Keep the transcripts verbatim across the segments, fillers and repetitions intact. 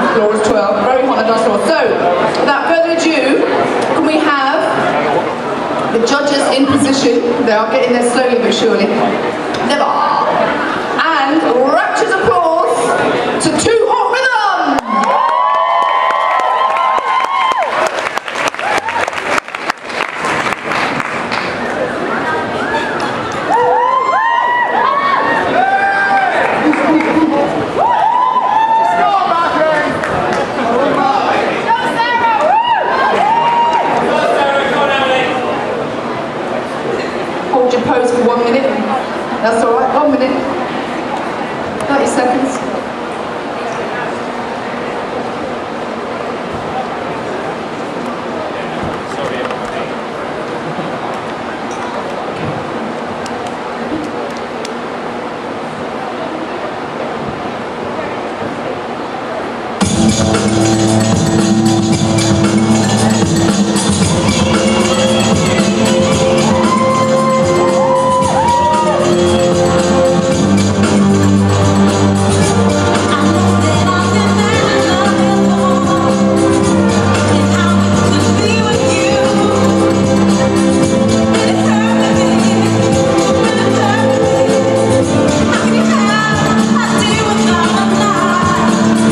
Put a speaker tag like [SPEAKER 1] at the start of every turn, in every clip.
[SPEAKER 1] floor as twelve. Very hot on the dance floor. So, without further ado, can we have the judges in position? They are getting there slowly but surely. Never. And rapturous applause to Too Hot Rhythm. Hold your pose for one minute. That's all right. One minute. thirty seconds.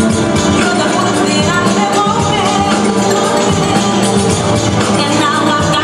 [SPEAKER 2] And now I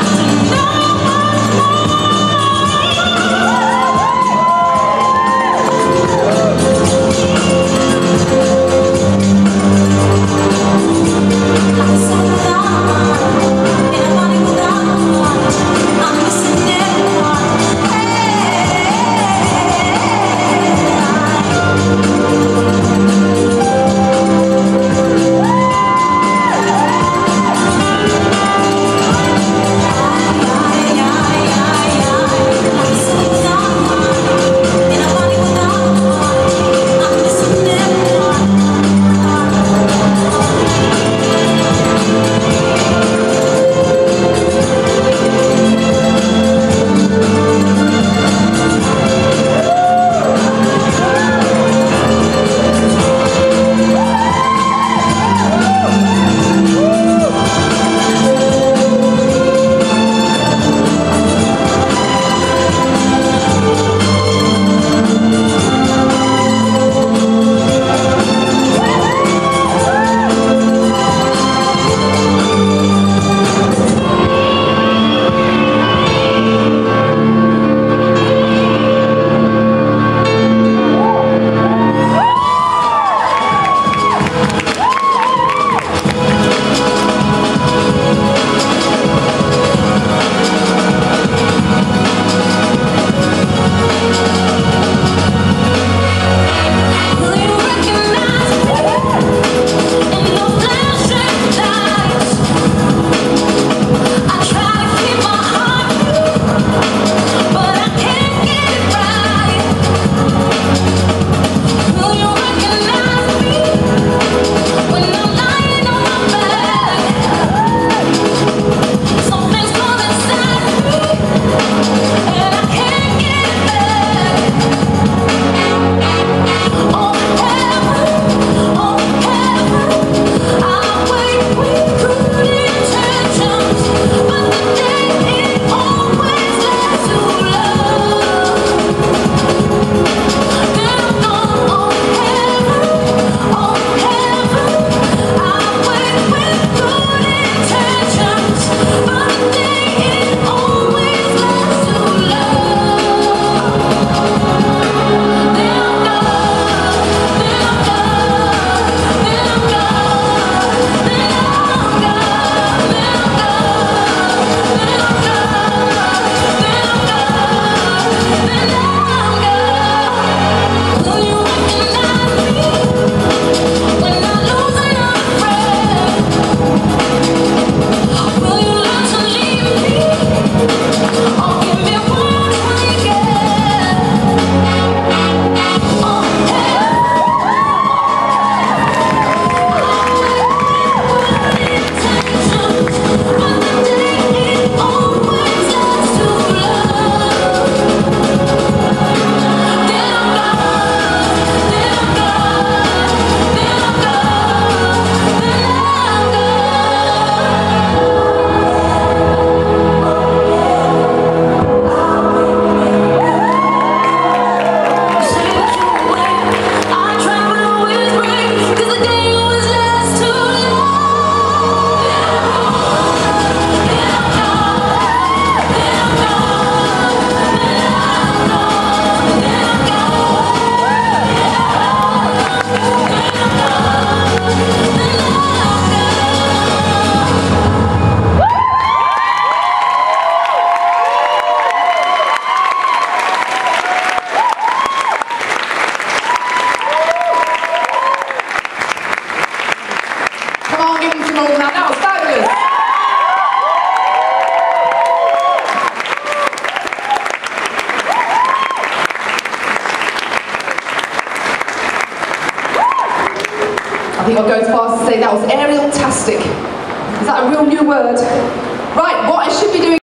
[SPEAKER 1] I think I'll go as far as to say that was aerial-tastic. Is that a real new word? Right, what I should be doing